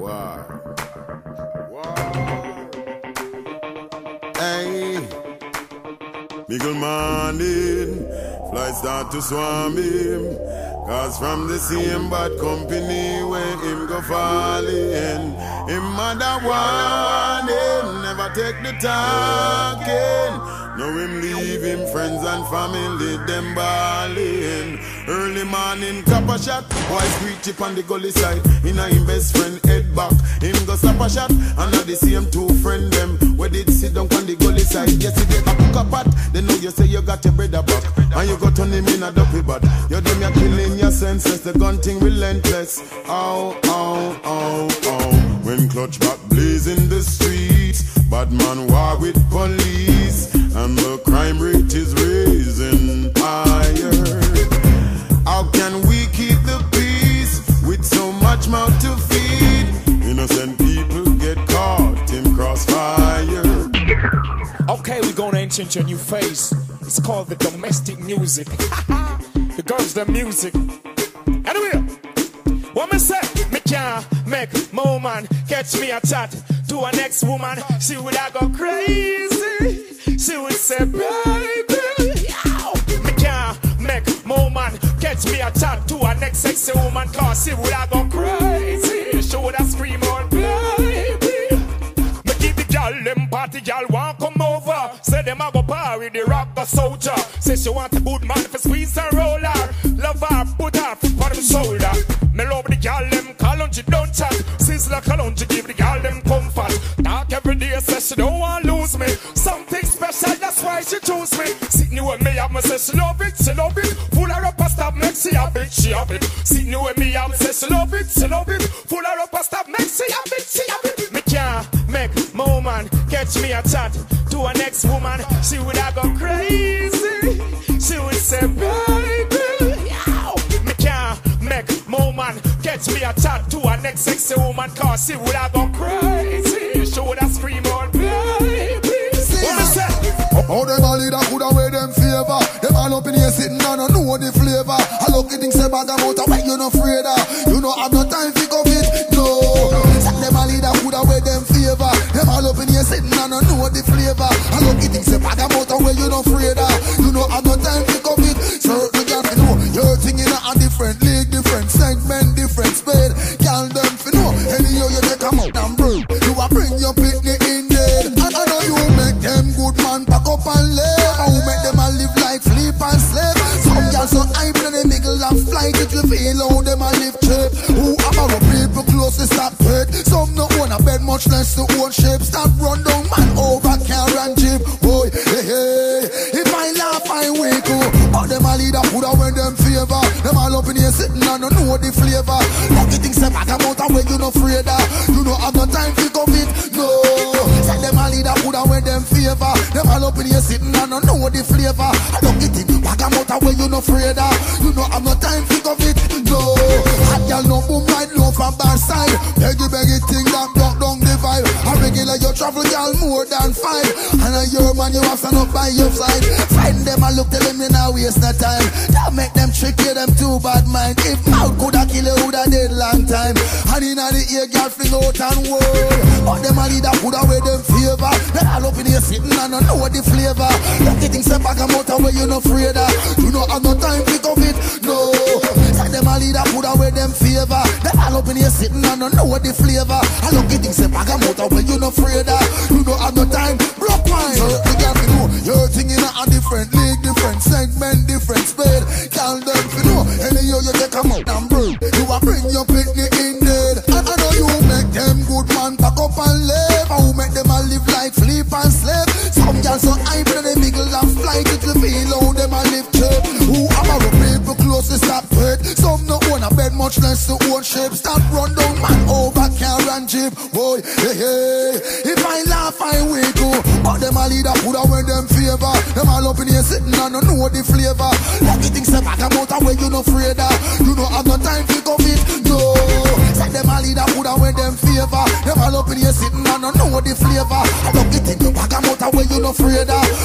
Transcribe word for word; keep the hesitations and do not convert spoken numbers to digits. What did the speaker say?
War. War. Hey. Middle morning, flies start to swarm him. Cause from the same bad company where him go fall in, him mother want him, never take the talking. Now him leave him friends and family, them balling. Early morning, copper shot, boy screech chip on the gully side. Inna him best friend head back, him go stop a shot. And now the same two friend them, where did sit down on the gully side. Yes, he get a cook a pot, they know you say you got your brother back. And you go turn him in a dopey bad. You them you killing your senses, the gun thing relentless. Ow, ow, ow, ow. When clutch back blazing the streets, bad man war with police, and the crime rate is raising higher. How can we keep the peace with so much mouth to feed? Innocent people get caught in crossfire. Okay, we're gonna introduce a new phase. It's called the domestic music. The girls, the music. Anyway, what me say? Me can't make more man catch me a chat to a next woman. She would I go crazy. She would say, baby, yow. Me can't make more man catch me a chat to a next sexy woman. Cause she would I go crazy. She would I scream out, baby. Me give the girl them party, girl want come over. Say them a go party, the rock the soldier. Say she want a good man for squeeze and roll her. Love her, put her foot on them shoulder. Me love the girl them call on she don't chat. Sizzler call on she give the girl them comfort. Talk every day, say she don't want lose me. Something special, that's why she choose me. Sitting with me up, me say she love it, she love it. Full her up and stop, make she have it, she have it. Sitting with me up, me say she love it, she love it. Full her up and stop, make she have it, she have it. Me can't make more man catch me a chat to a next woman. She would have go crazy. She would say, baby, yow. Me can't make more man catch me a chat to a next sexy woman. Cause she would have go crazy. She would have scream out, baby. What me say? How them all leader coulda wear them favor. Them all up in here sitting down and know the flavor. I look at things about them out when you no afraid of. You know have no time to come it, no. Them all leader coulda wear them favor. Them all up in here sitting down and know the flavor. I look at things about them out when you no afraid of. You know have no time to come it. Certain girl fi know your thing in a different league, different segment, different speed. Girl them fi know anyhow you take 'em out and bring. You a bring your picnic in there. And I know you make them good man pack up and live. Who make them a live like sleep and slave. Some girls so hype in the middle and flight. If you feel how them a live cheap. Who have our people close to stop it. Some no own a bed much less to own shape. Stop run down man over car and jeep. Boy, hey hey. If I laugh I wake up. But them a leader put away them favor. Them all up in here sitting and don't know the flavor. Lucky things say back about and when you no afraid of. You know have no time to come it. No. Say them a leader put away them favor. Them all up in here sitting and don't know the flavor. Lucky things back about and when you no afraid of. You know have no time to come it. No. Hot girl no boom right low from bad side. Beggy beggy thing that block down the vibe. A regular you travel girl more than five. And a your man you have stand up by your side. Find them and look tell them you now waste no time. Don't make them trick you, them too bad mind. If mouth coulda kill you, woulda dead long time. And inna the ear girl fling out and word. But them a leader coulda wear them favor. They all up in here sitting and don't know the flavor. Lucky things say back 'em out and where you no afraid of. You know have no time to come it, no. Say them a leader coulda wear them favor. They all up in here sitting and don't know the flavor. And lucky things say back 'em out and where you no afraid of. You know have no time, block wine. So you got to know your thing in a different league, different segment, different speed. Girl them fi know anyhow you take 'em out and bring. You a bring your picnic in there. And I know you make them good man pack up and live. Who make them a live like sleep and slave. Some girls so hype in the middle and flight. If you feel how them a live cheap. Who have our people close to stop it. Some no own a bed much less to own shape. Stop run down man over car and jeep. Boy, hey hey. If I laugh I wake up. But them a leader put away them favor. Them all up in here sitting and don't know the flavor. Lucky things say back 'em out and when you no afraid of. You know have no time to come it, no. Say them a leader put away them favor. Them all up in here sitting and don't know the flavor. Lucky things say back 'em out and when you no afraid of.